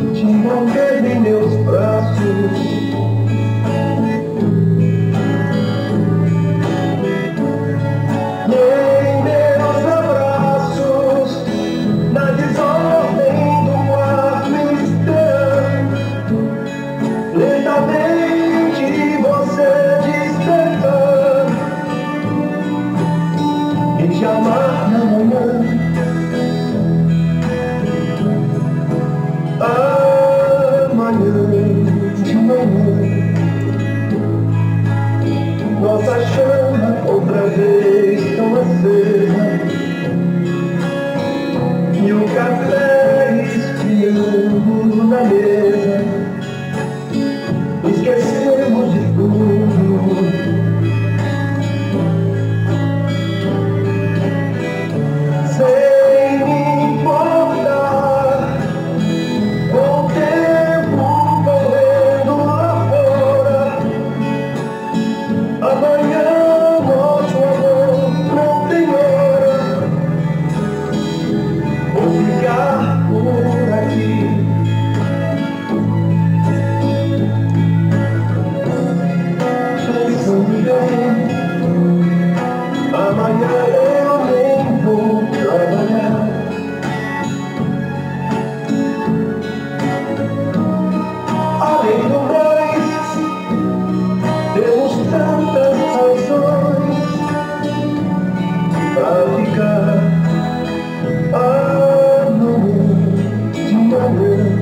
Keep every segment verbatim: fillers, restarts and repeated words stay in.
te envolver em meus braços. Lentamente você despertar e te amar na manhã. Amanhã de manhã, nossa chama outra vez tão acesa e o café esfriando na mesa. Esquecemos de tudo, sem me importar com o tempo correndo lá fora. Amanhã nosso amor não tem hora. Vou ficar por aqui. Amanhã eu nem vou trabalhar. Além do mais, temos tantas razões pra ficar. Amanhã de manhã,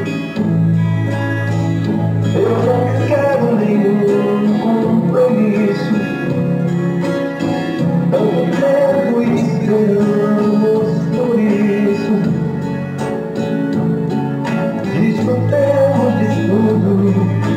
eu não quero nenhum compromisso. Tanto tempo esperamos por isso. Desfrutemos de tudo.